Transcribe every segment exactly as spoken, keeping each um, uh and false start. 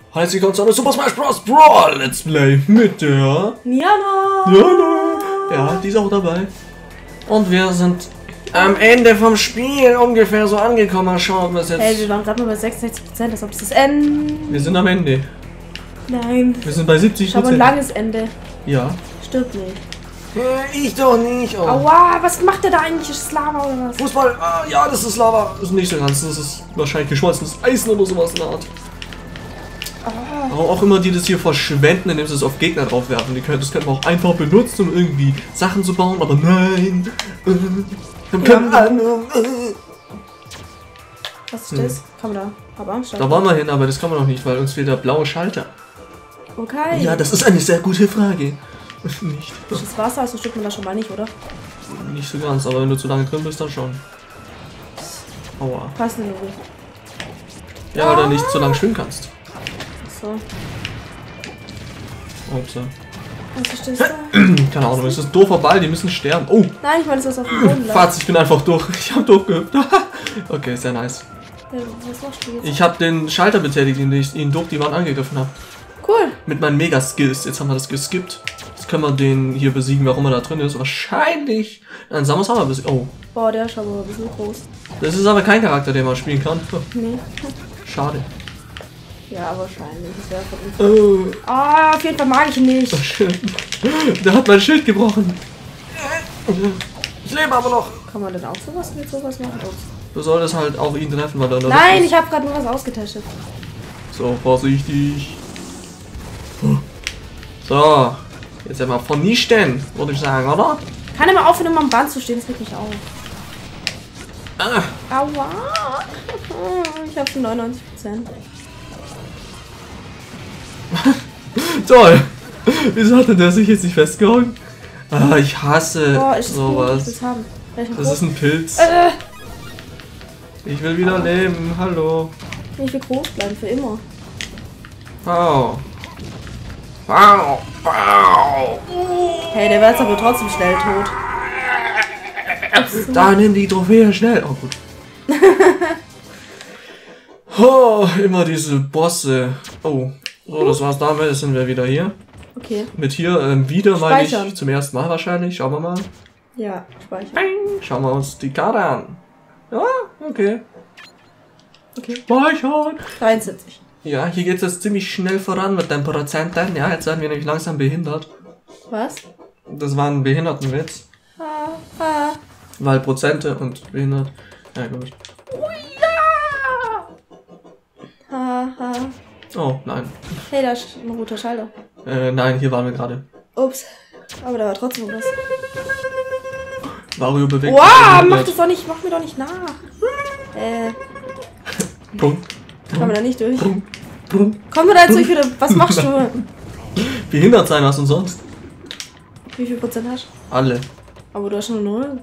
Heißt die Konzerne Super Smash Bros. Brawl Let's Play mit der Niana. Niana. Ja, die ist auch dabei. Und wir sind am Ende vom Spiel ungefähr so angekommen. Schauen wir es jetzt. Hey, wir waren gerade mal bei sechsundsechzig Prozent, als ob es das Ende. Wir sind am Ende. Nein. Wir sind bei siebzig Prozent. Aber ein langes Ende. Ja. Stirbt nicht. Ich doch nicht. Oh. Aua, was macht der da eigentlich? Ist das Lava oder was? Fußball. Ah, ja, das ist Lava. Das ist nicht so ganz. Das ist wahrscheinlich geschmolzenes Eisen oder sowas in der Art. Ah. Aber auch immer die das hier verschwenden, indem sie es auf Gegner draufwerfen. Die können, das können wir auch einfach benutzen, um irgendwie Sachen zu bauen. Aber nein. Äh, wir haben keine Ahnung. Äh. Was ist das? Hm. Kann man da? Hab Angst. Da wollen wir hin, aber das kann man noch nicht, weil uns fehlt der blaue Schalter. Okay. Ja, das ist eine sehr gute Frage. Nicht. Ist das Wasser, also stimmt man da schon mal nicht, oder? Nicht so ganz, aber wenn du zu lange drin bist, dann schon. Aua. Passen Logik. Ja, weil ah. du nicht zu lange schwimmen kannst. So. Upsa. Was ist das da? Keine Ahnung, es ist ein doofer Ball, die müssen sterben. Oh! Nein, ich meine, das ist auf dem Boden. Fatz, ich bin einfach durch. Ich hab durchgehüpft. Okay, sehr nice. Ja, was machst du jetzt? Ich habe den Schalter betätigt, indem ich ihn durch die Wand angegriffen habe. Cool. Mit meinen Mega-Skills. Jetzt haben wir das geskippt. Jetzt können wir den hier besiegen, wer auch immer da drin ist. Wahrscheinlich ein Samus Hammer besiegen. Oh. Boah, der ist aber ein bisschen groß. Das ist aber kein Charakter, den man spielen kann. Nee. Schade. Ja, wahrscheinlich. Das wäre von uns. Oh. Ah, auf jeden Fall mag ich ihn nicht. Der hat mein Schild gebrochen. Ich lebe aber noch. Kann man denn auch sowas mit sowas machen? Ups. Du solltest halt auch ihn treffen, weil er noch Nein, ich habe gerade nur was ausgetestet. So, vorsichtig. So. Jetzt einmal vernichten, würde ich sagen, oder? Kann er mal aufhören, immer am Band zu stehen? Das regt mich auf. Ah. Aua. Ich habe schon neunundneunzig Prozent. Toll. Wieso hat denn der sich jetzt nicht festgehauen? Ah, ich hasse Boah, ist sowas. Das, haben. Das ist ein Pilz. Äh. Ich will wieder leben. Hallo. Ich will groß bleiben, für immer. Wow. Wow. Wow. Hey, der wird jetzt aber trotzdem schnell tot. Da, nimm die Trophäe schnell. Oh, gut. Oh, immer diese Bosse. Oh. So, das war's damit. Jetzt sind wir wieder hier. Okay. Mit hier ähm, wieder, meine ich, Speichern. zum ersten Mal wahrscheinlich. Schauen wir mal. Ja, speichern. Schauen wir uns die Karte an. Ja, okay. Okay. Speichern. dreiundsiebzig. Ja, hier geht es jetzt ziemlich schnell voran mit den Prozenten. Ja, jetzt werden wir nämlich langsam behindert. Was? Das war ein Behindertenwitz. Ah, ah. Weil Prozente und behindert. Ja, gut. Ha, ha. Oh, nein. Hey, da ist ein roter Schalter. Äh, nein, hier waren wir gerade. Ups. Aber da war trotzdem was. Wario bewegt Wow, sich. mach das doch nicht, mach mir doch nicht nach. Äh, Punkt. kommen wir da nicht durch. Punkt. Punkt. Kommen wir da jetzt durch wieder? Was machst du? Behindert sein, was und sonst? Wie viel Prozent hast du? Alle. Aber du hast schon null.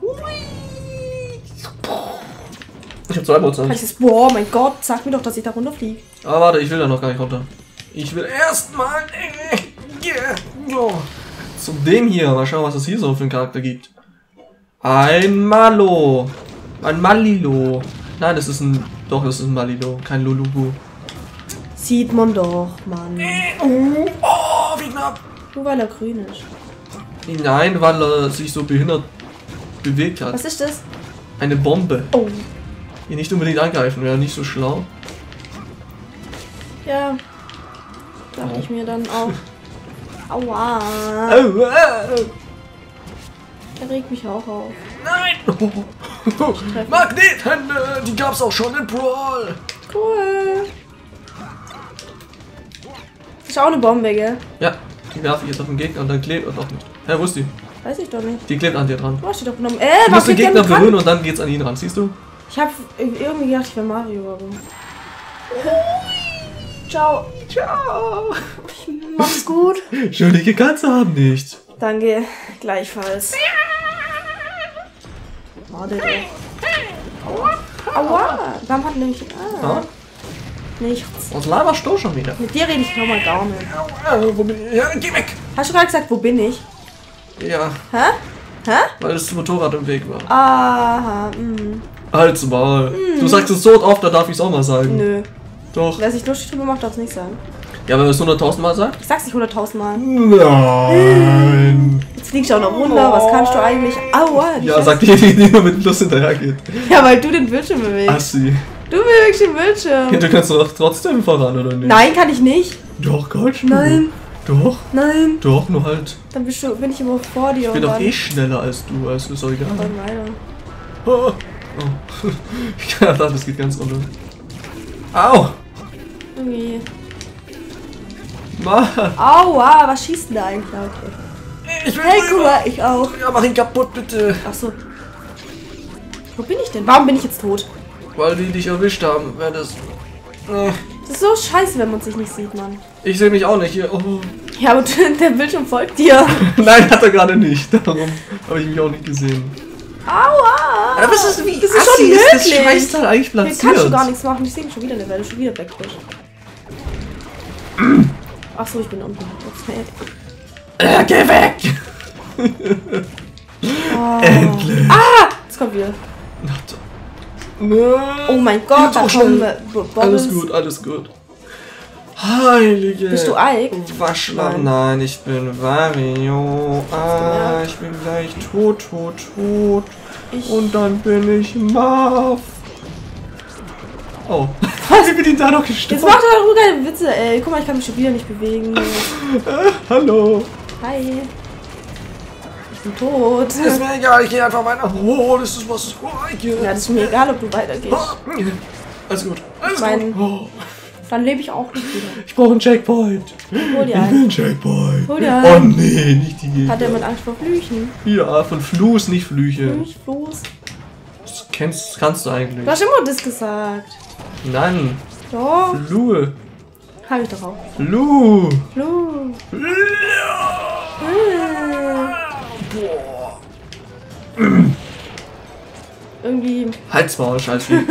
Ich hab zwei Prozent. Kann ich das? Boah, mein Gott, sag mir doch, dass ich da runterfliege. Aber warte, ich will da noch gar nicht runter. Ich will erstmal. Yeah. So. Zu dem hier. Mal schauen, was es hier so für einen Charakter gibt. Ein Malo. Ein Malilo. Nein, das ist ein. Doch, das ist ein Malilo. Kein Lulubu. Sieht man doch, Mann. Oh, wie knapp. Nur weil er grün ist. Nein, weil er sich so behindert bewegt hat. Was ist das? Eine Bombe. Oh. Hier nicht unbedingt angreifen, wäre nicht so schlau. Ja. Dachte Oh. ich mir dann auch. Aua. Oh, oh. Der regt mich auch auf. Nein! Oh. Magnethände! Die gab's auch schon in Brawl! Cool. Ist auch eine Bombe, gell? Ja, die werfe ich jetzt auf den Gegner und dann klebt er doch nicht. Hä, wo ist die? Weiß ich doch nicht. Die klebt an dir dran. Du hast die doch genommen. Äh, Du was musst den liegt Gegner denn dran? berühren und dann geht's an ihn ran, siehst du? Ich hab irgendwie gedacht, ich wäre Mario, aber. Ciao. Ciao! Mach's gut. Schuldige Katze haben nicht. Danke, gleichfalls. Warte doch. Aua! Warum hat nämlich. Ah, Ja? nichts. Was laberst du schon wieder? Mit dir rede ich nochmal gar nicht. Äh, wo bin ich? Ja, geh weg! Hast du gerade gesagt, wo bin ich? Ja, Hä? Hä? weil das Motorrad im Weg war. Aha, mh. Halt's mal. Du sagst es so oft, da darf ich's auch mal sagen. Nö. Doch. Wer sich lustig drüber macht, darf es nicht sagen. Ja, wenn du es hunderttausend Mal sagst? Ich sag's nicht hunderttausend Mal. Nein. Jetzt fliegst du auch noch runter. Was kannst du eigentlich? Aua. Ja, sagt diejenige, die nur mit Lust hinterhergeht. Ja, weil du den Bildschirm bewegst. Assi. Du bewegst den Bildschirm. Ja, du kannst doch trotzdem voran, oder nicht? Nein, kann ich nicht. Doch, kannst du. Nein. Doch. Nein. Doch, nur halt. Dann bist du, bin ich immer vor dir. Ich bin doch eh schneller als du, also ist doch egal. Oh. Oh. Ich dachte, das geht ganz runter. Au! Irgendwie. Mann! Aua, was schießt denn da eigentlich? Okay. Ich will Hey, rüber. guck mal, ich auch. Ja, mach ihn kaputt, bitte. Ach so. Wo bin ich denn? Warum bin ich jetzt tot? Weil die dich erwischt haben, wäre das... Äh. Das ist so scheiße, wenn man sich nicht sieht, Mann. Ich sehe mich auch nicht hier. Oh. Ja, aber der Bildschirm folgt dir. Nein, hat er gerade nicht. Darum habe ich mich auch nicht gesehen. Aua! Aber das ist wie das ist Assi, schon ist das möglich. Scheißteil eigentlich Hier platziert. kannst du gar nichts machen. Ich sehe schon wieder eine Welle, schon wieder Backpush. Ach so, ich bin unten. Äh, geh weg! Oh. Endlich! Ah! Jetzt kommt wieder. Oh Oh mein Gott, da kommen wir. Alles gut, alles gut. Heilige. Bist du Ike? Waschlappen. Nein. Nein, ich bin Wario. Ah, ich bin gleich tot, tot, tot. Ich- Und dann bin ich Marv. Oh. Was? Ich bin ihn da noch Jetzt gestorben. macht er doch keine Witze, ey. Guck mal, ich kann mich schon wieder nicht bewegen. Äh, hallo. Hi. Ich bin tot. Ist mir egal, ich gehe einfach weiter. Oh, das ist was. Oh, ich gehe. Ja, das ist mir egal, ob du weitergehst. Alles gut. Alles mein- gut. Oh, Dann lebe ich auch nicht wieder. ich brauche einen Checkpoint. Hol dir Ich will einen. einen Checkpoint. Hol dir Oh einen. nee, nicht die Gegner. Hat er mit Angst vor Flüchen? Ja, von Fluss, nicht Flüche. Flüch, Floß. Das kennst, kannst du eigentlich. Du hast immer das gesagt. Nein, Doch. Flue. Hab ich doch auch. Flu. Flo. Irgendwie. Halsmaul, scheiß wie.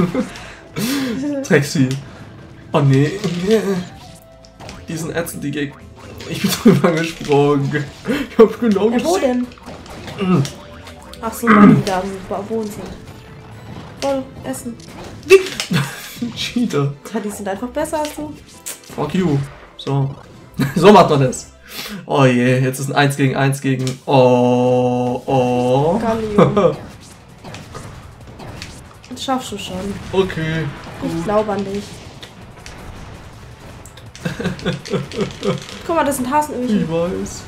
Taxi. Oh nee. nee. Die sind ätzend, die Gegner. Ich bin drüber gesprungen. Ich hab genau Ja, wo gesehen. denn? Ach so, weil die da am Wohnen sind. Voll essen. Cheater. Ja, die sind einfach besser als du. Fuck you. So. So macht man das. Oh je, jetzt ist ein eins gegen eins gegen. Oh, oh. Gallium. Das schaffst du schon. Okay. Ich glaube an dich. Guck mal, das sind Hasenöhrchen. Ich weiß.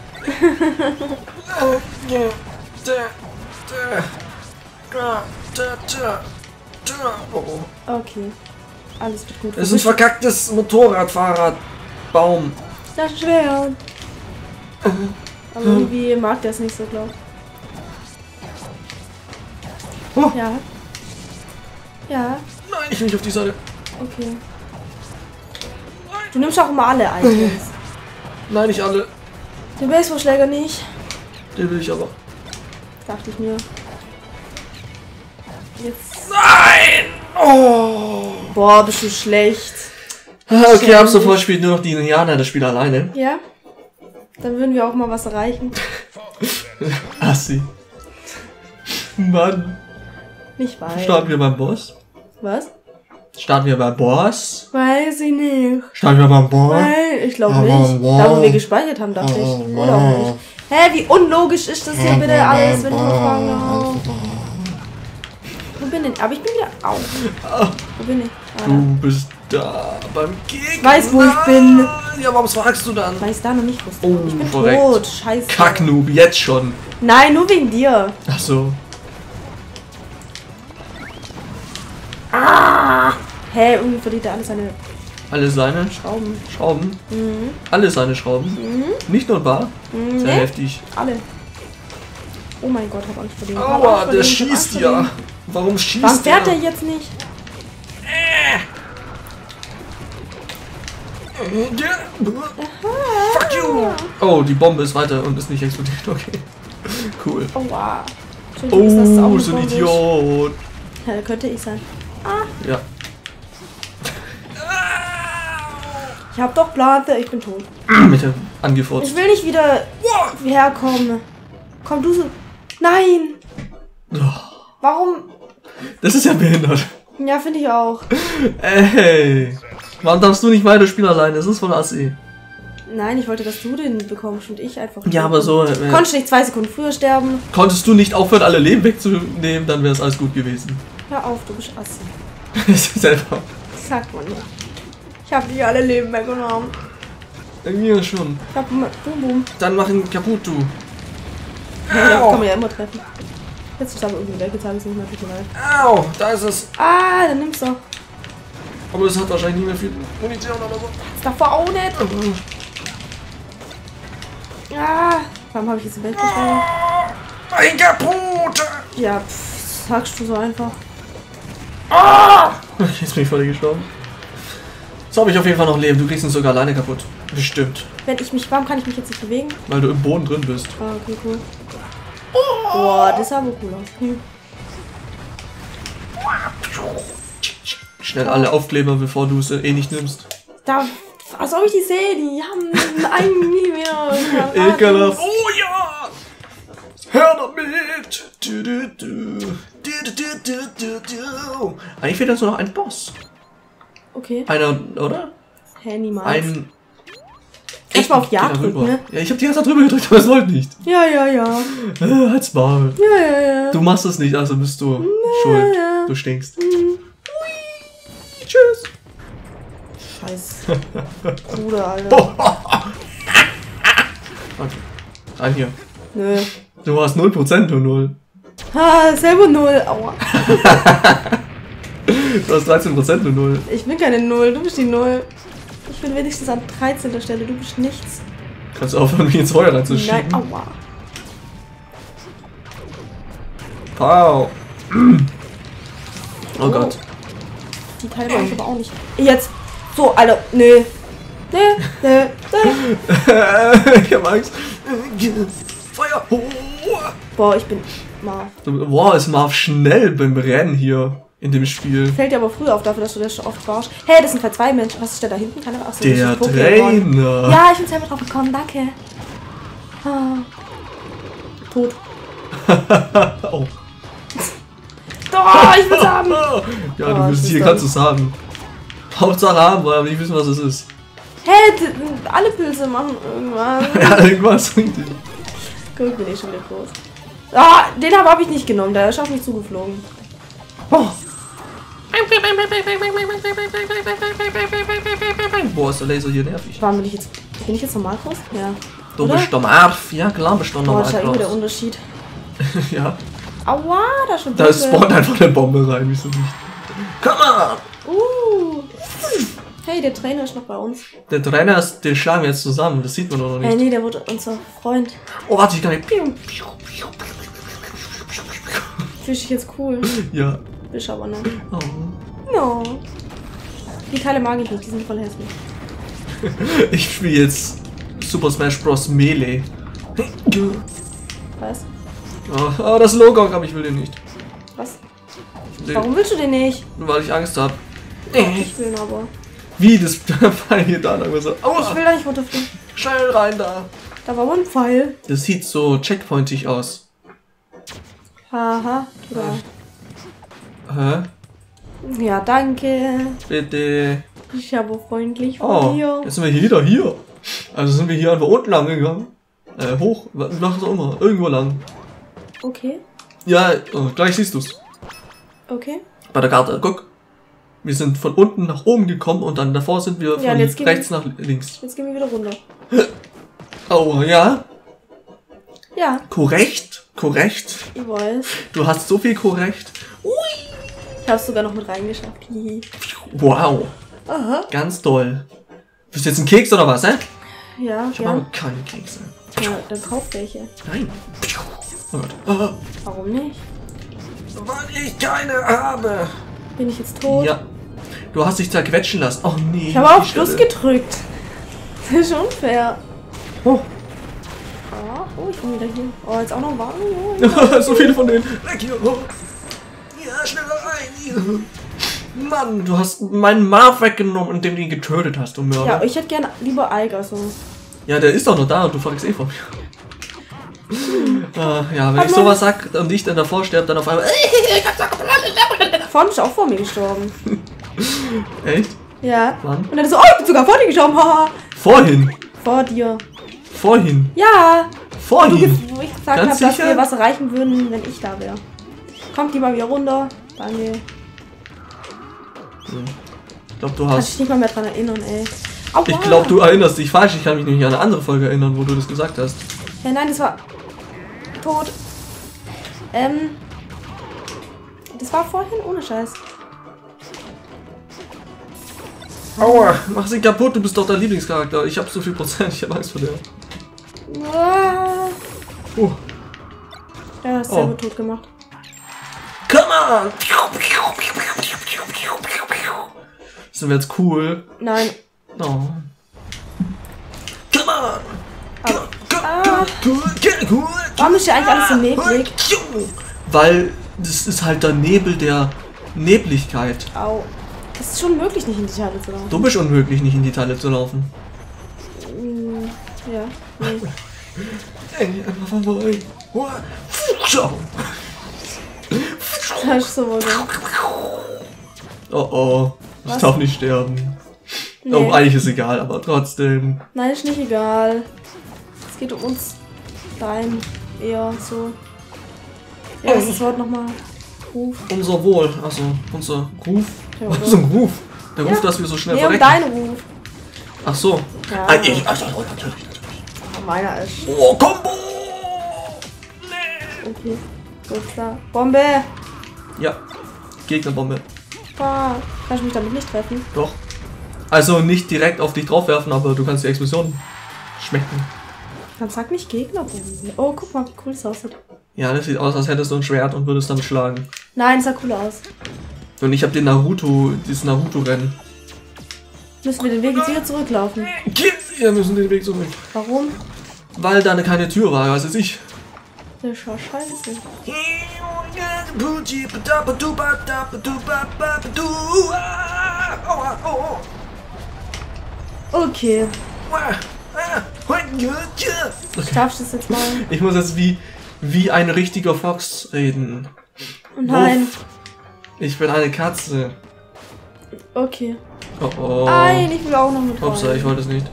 Oh, ja. Da, da. Da, da, da. Da. Oh. Okay. Alles wird gut. Es ist ein verkacktes Motorradfahrrad. Baum. Das ist schwer. Aber irgendwie mag der es nicht so, glaub. Oh. Ja. Ja, Nein, ich will nicht auf die Seite. okay. Du nimmst auch immer alle Items. Nein, nicht alle. Den Baseballschläger nicht. Den will ich aber. Dachte ich mir. Jetzt. Nein! Oh! Boah, bist du schlecht. Ah, okay, ab sofort spielt nur noch die Indianer das Spiel alleine. Ja? Dann würden wir auch mal was erreichen. Assi. Mann. Nicht weit. Starten wir beim Boss? Was? Starten wir beim Boss? Weiß ich nicht. Starten wir beim Boss? Nein, ich glaube Aber nicht. wow. Da, wo wir gespeichert haben, dachte ich. Oder auch nicht. Hä, wie unlogisch ist das hier bitte alles, wenn ich mal fragen darf? Wo bin ich? Aber ich bin wieder auf. Wo bin ich? Ah, da. Du bist da beim Gegner. Ich weiß, wo ich bin. Ja, warum fragst du dann? Weil ich da noch nicht wusste. Oh, ich bin korrekt. tot. Scheiße. Kacknoob, jetzt schon. Nein, nur wegen dir. Ach so. Hä, irgendwie verliert er alle seine Alle seine Schrauben. Schrauben? Mhm. Alle seine Schrauben? Mhm. Nicht nur ein paar? Mhm. Sehr Nee, heftig. alle. Oh mein Gott, hab Angst vor dem. Hab Angst Aua, vor der dem, hab Angst schießt vor ja. dem. Warum schießt Warum fährt der? er jetzt nicht? Fuck you! Oh, die Bombe ist weiter und ist nicht explodiert. Okay. Cool. Oh, wow. Entschuldigung, ist das auch Oh, eine so ein Bombe? Idiot. Ja, könnte ich sein. Ja. Ich hab doch Blase, ich bin tot. Mit der angefurzt. Ich will nicht wieder herkommen. Komm, du so. Nein! Warum? Das ist ja behindert. Ja, finde ich auch. Ey. Warum darfst du nicht weiterspielen alleine? Das ist voll assi. Nein, ich wollte, dass du den bekommst und ich einfach. Ja, aber so. Äh, Konntest du nicht zwei Sekunden früher sterben? Konntest du nicht aufhören, alle Leben wegzunehmen, dann wäre es alles gut gewesen. Hör auf, du bist assi. Selber. Das sagt man nicht. Ich hab nicht alle Leben weggenommen. Mir schon. Ich hab boom, boom. Dann mach ihn kaputt, du. Ja, das kann man ja immer treffen. Jetzt ist aber irgendwie weg, jetzt habe ich es nicht mehr viel leid. Au, da ist es. Ah, dann nimm's doch. Aber es hat wahrscheinlich nicht mehr viel Munition oder so. Das davor auch nicht. Ah, warum habe ich jetzt die Welt geschlagen? Ein kaputt! Ja, pff, sagst du so einfach. Ah! Jetzt bin ich voll gestorben. So habe ich auf jeden Fall noch Leben. Du kriegst ihn sogar alleine kaputt. Bestimmt. Wenn ich mich, warum kann ich mich jetzt nicht bewegen? Weil du im Boden drin bist. Ah, okay, cool. Boah, das sah aber cool aus. Hm. Schnell alle Aufkleber, bevor du es eh nicht nimmst. Da, als ob ich die sehe, die haben einen Millimeter. Ekelhaft. Oh ja! Hör damit! Du, du, du. Du, du, du, du, du. Eigentlich fehlt jetzt nur noch ein Boss. Okay. Einer, oder? Hä, niemals. Ein. Kannst du mal auf Ja Geh da drücken, rüber. ne? Ja, ich hab die ganze Zeit drüber gedrückt, aber es wollte nicht. Ja, ja, ja. Äh, halt's Maul. Ja, ja, ja. Du machst es nicht, also bist du ja, schuld. ja. Du stinkst. Hm. Tschüss. Scheiß. Bruder, Alter. Okay. Ein hier. Nö. Du hast null Prozent nur null. Ha, selber null. Aua. Du hast dreizehn Prozent nur null. Ich bin keine Null, du bist die Null. Ich bin wenigstens an dreizehnter Stelle, du bist nichts. Kannst du aufhören, mich ins Feuer Nein, reinzuschieben? aua. Wow. Oh Gott. Die Teile brauche ich aber auch nicht. Jetzt. So, Alter. Nö. Nö, nö, nö. Ich hab Angst. Feuer. Boah, ich bin mal. Wow, ist Marv schnell beim Rennen hier in dem Spiel. Fällt dir aber früher auf dafür, dass du das schon oft warst. Hey, das sind halt zwei Menschen. Was ist denn da hinten? Keine Ahnung. Ach so, Der das ist Pokémon. Trainer. Ja, ich bin selber drauf gekommen. Danke. Ah. Tot. Oh. Doch, ich will's haben. Ja, Oh, du willst das hier ist kannst du es haben. Hauptsache haben, weil wir nicht wissen, was es ist. Hey, d- alle Pilze machen irgendwas. Ja, irgendwas. Guck, bin ich schon wieder groß. Ah, den habe hab ich nicht genommen. Der ist auf mich zugeflogen. Oh. Boah, ist der Laser hier nervig. Warum bin ich jetzt. Bin ich jetzt normal groß? Ja. Du Oder? bist doch Marv. Ja, klar, bist du Boah, normal das ist ja irgendwie der groß. Unterschied. Ja, Aua, da ist schon da Pilze. spawnt einfach eine Bombe rein, wieso nicht? Come on! Uh. Hey, der Trainer ist noch bei uns. Der Trainer ist, den schlagen wir jetzt zusammen, das sieht man doch noch Äh, nicht. nee, der wurde unser Freund. Oh, warte, ich kann nicht. Fühl ich jetzt cool. Ja. Bist aber noch. Oh. No. Die Teile mag ich nicht, die sind voll hässlich. Ich spiele jetzt Super Smash Bros. Melee. Was? Oh, oh, das Logo, aber ich will den nicht. Was? Warum willst du den nicht? Weil ich Angst habe. Ich will ihn aber. Wie, das Pfeil hier da lang so. Ich Aua, will da nicht runterfliegen. schnell rein da. Da war wohl ein Pfeil. Das sieht so checkpointig aus. Haha. Ja. Hä? Ja, danke. Bitte. Ich habe freundlich von Oh, dir. jetzt sind wir hier wieder hier. Also sind wir hier einfach unten lang gegangen. Äh, hoch, mach es auch immer. Irgendwo lang. Okay, Ja, oh, gleich siehst du's. okay. Bei der Karte, guck. Wir sind von unten nach oben gekommen und dann davor sind wir Ja, von und jetzt gehen rechts nach links. Jetzt gehen wir wieder runter. Oh, ja. Ja, Korrekt. Korrekt. ich weiß. Du hast so viel korrekt. Ich habe es sogar noch mit reingeschafft. Hihi. Wow. Aha. Ganz toll. Bist du jetzt ein Keks oder was, hä? Ja, Ich ja. habe keine Kekse. ja. Dann kauf welche. Nein. Oh Gott. Oh, Warum nicht? weil ich keine habe. Bin ich jetzt tot? Ja. Du hast dich zerquetschen lassen. Oh nee. Ich habe auf die Schluss Stelle. gedrückt. Das ist unfair. Oh. Ah, oh, ich bin wieder hier. Oh, jetzt auch noch warm. Oh, So viele von denen. Weg hier. Oh. Ja, schneller rein. Hier. Mann, du hast meinen Marv weggenommen, indem du ihn getötet hast, du Mörder. ja, ich hätte gerne lieber Eiger so. Ja, der ist doch noch da und du fragst eh von mir. Ah, ja, wenn Aber ich sowas sag und ich dann davor sterbe, dann auf einmal. Vorhin ist auch vor mir gestorben. Echt? Ja. Wann? Und dann so, oh, ich bin sogar vor dir geschoben. Haha. Vorhin. Vor dir. Vorhin. Ja. Vorhin. Wo ich gesagt habe, dass sicher? wir was erreichen würden, wenn ich da wäre. Kommt die mal wieder runter. Danke. Ich glaube, du Kann hast... ich nicht mal mehr dran erinnern, ey. Aua. Ich glaube, du erinnerst dich falsch. Ich kann mich nämlich an eine andere Folge erinnern, wo du das gesagt hast. Ja, nein, das war... tot. Ähm... Das war vorhin ohne Scheiß. Aua, mach sie kaputt, du bist doch dein Lieblingscharakter. Ich hab so viel Prozent, ich hab Angst vor dir. Ah. Uh. Ja, hast Oh. selber tot gemacht. Come on! Sind wir jetzt cool? Nein. Oh. Come on! Aber, ah, warum ist hier eigentlich alles so neblig? Weil das ist halt der Nebel der Nebligkeit. Au. Es ist schon möglich, nicht in die Teile zu laufen. Du bist unmöglich, nicht in die Teile zu laufen. Mm, ja. Nee. Ey, einfach vorbei. Schau. Das ist so wohl. Oh oh. Ich Was? darf nicht sterben. Nee. Oh, eigentlich ist egal, aber trotzdem. Nein, ist nicht egal. Es geht um uns. Dein. Eher so. Ja, was ist das Wort nochmal? Ruf. Unser Wohl, also unser Ruf. Ja, oder? Unser Ruf. Der Ruf, Ja. dass wir so schnell Nee, um verrecken. deinen Ruf. Ach so. Ja. Ah, ich, also, natürlich, natürlich. Meiner ist. Oh, Combo! Okay. Gut, klar. Bombe! Ja. Gegnerbombe. Ah, kann ich mich damit nicht treffen? Doch. Also nicht direkt auf dich drauf werfen, aber du kannst die Explosion schmecken. Dann sag nicht Gegnerbombe. Oh, guck mal, wie cool es aussieht. Ja, das sieht aus, als hättest du ein Schwert und würdest damit schlagen. Nein, sah cool aus. Und ich habe den Naruto, dieses Naruto-Rennen. Müssen wir den Weg jetzt wieder zurücklaufen? Wir müssen den Weg zurück. Warum? Weil da keine Tür war, was weiß ich. Das ist ja scheiße. Okay. Ich darf das jetzt mal. Ich muss jetzt wie, wie ein richtiger Fox reden. Oh nein. Wuff. Ich bin eine Katze. Okay. Oh oh. Nein, ich will auch noch mit Upsa, rein. ich wollte es nicht.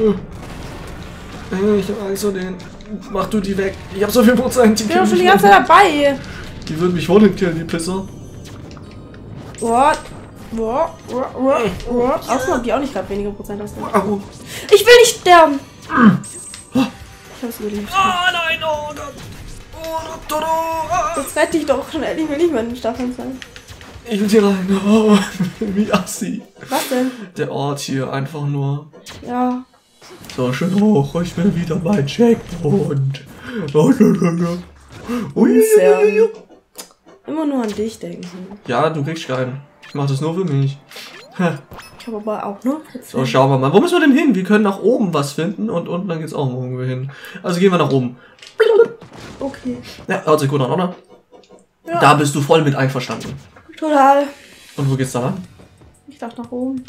Ich hab Angst vor denen. Mach du die weg. Ich hab so viel Prozent. Die, Ich bin doch killen schon die mich ganze voll. Zeit dabei. Die würden mich voll killen, die Pisser. What? What? What? What? What? Außerdem haben die auch nicht gerade weniger Prozent aus. Au. Ich will nicht sterben. Ich hab's überlebt. Oh nein, oh Gott. Oh, Gott, oh. Jetzt rette ich doch schnell. Ich will nicht mehr in den Staffeln sein. Ich will hier rein. Oh, wie assi. Was denn? Der Ort hier einfach nur. Ja. So, schön hoch. Ich will wieder mein Checkpoint. Oh, oh, Ui, Sehr. ui, ui. Immer nur an dich denken. Ja, du kriegst keinen. Ich mach das nur für mich. Ich habe aber auch nur. So, schauen wir mal. Wo müssen wir denn hin? Wir können nach oben was finden und unten dann geht's auch irgendwo hin. Also gehen wir nach oben. Okay. Ja, hört sich gut an, oder? Ja. Da bist du voll mit einverstanden. Total. Und wo geht's da lang? Ich dachte nach oben.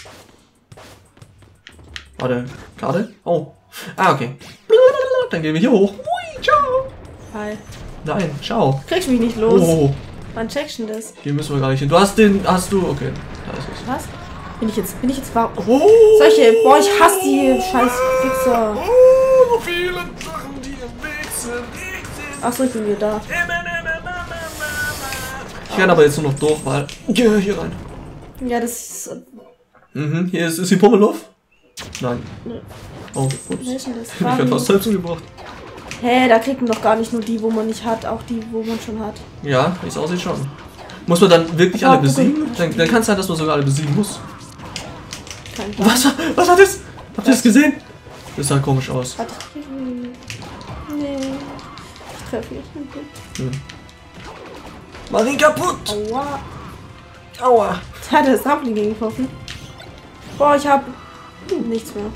Warte, Karte? Oh. Ah, okay. Dann gehen wir hier hoch. Ui, ciao. Hi. Nein, ciao. Kriegst mich nicht los. Oh, Wann checkst du denn das? hier müssen wir gar nicht hin. Du hast den, hast du, okay. Da ist es. Was? Bin ich jetzt, bin ich jetzt warum? Oh. Solche, boah, ich hasse die scheiß Fixer. Oh, so viele Sachen, die im Weg sind. Achso, ich bin wieder da. Ich renne aber jetzt nur noch durch, weil... Geh hier rein. Ja, das ist. Mhm, hier ist, ist die Pummeluff? Nein. Ne. Oh, ups. Wer ist denn das? Ich hab fast selbst umgebracht. Hä, hey, da kriegt man doch gar nicht nur die, wo man nicht hat, auch die, wo man schon hat. Ja, wie es aussieht schon. Muss man dann wirklich Ja, alle guck mal. besiegen? Dann, dann kann es sein, dass man sogar alle besiegen muss. Kein Plan. Was, was hat das? Habt ihr das gesehen? Das sah komisch aus. Warte. Nee. Ich treffe nicht. Hm. Mach ihn kaputt! Aua. Aua! Da hat er das Trampolin gegengeworfen. Boah, ich hab hm, nichts mehr.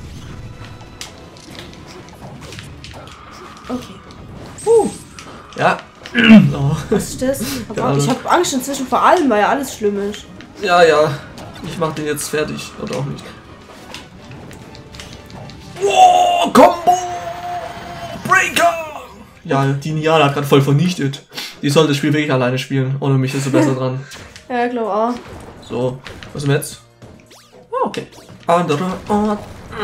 Okay. Uh. Ja. Oh. Was ist das? Keine Aber ich Ahnung. hab Angst inzwischen vor allem, weil ja alles schlimm ist. Ja, ja. Ich mach den jetzt fertig. Oder auch nicht. Oh, Combo! Breaker! Ja, die Niala hat gerade voll vernichtet. Die sollte das Spiel wirklich alleine spielen. Ohne mich ist sie besser dran. Ja, glaub auch. So, was ist denn jetzt? Okay. Anderer Ort.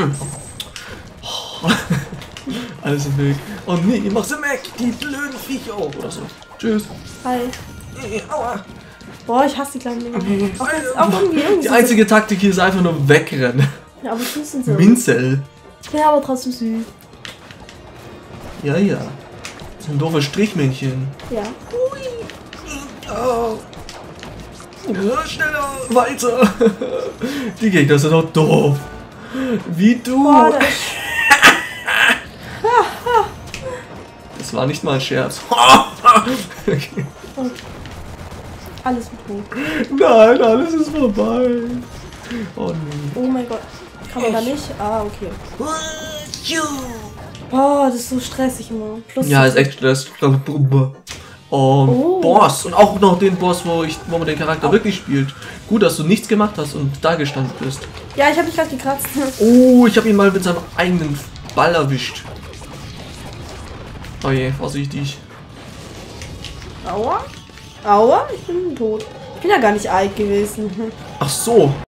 Oh. Alles im Weg. Oh nee, mach sie weg, die blöden Viecher oder so. Tschüss. Hi. Aua. Boah, ich hasse die kleinen Dinge. Auch, jetzt, auch irgendwie, irgendwie Die einzige Taktik hier ist einfach nur wegrennen. Ja, aber süß sind sie. Minzel. Ja, aber trotzdem süß. Ja, ja. Das sind doofe Strichmännchen. Ja. Oh. Ja, schneller, weiter. Die Gegner sind auch doof. Wie du. Boah, das ist Das war nicht mal ein Scherz. Okay. alles mit hoch. Nein, alles ist vorbei. Oh nee. Oh mein Gott. Kann man da nicht? Ah, okay. Boah, das ist so stressig immer. Plus Ja, ist echt stressig. Und Oh. Boss. Und auch noch den Boss, wo, ich, wo man den Charakter wirklich spielt. Gut, dass du nichts gemacht hast und da gestanden bist. Ja, ich habe dich gerade gekratzt. Oh, ich habe ihn mal mit seinem eigenen Ball erwischt. Oh je, vorsichtig. Aua. Aua, ich bin tot. Ich bin ja gar nicht alt gewesen. Ach so.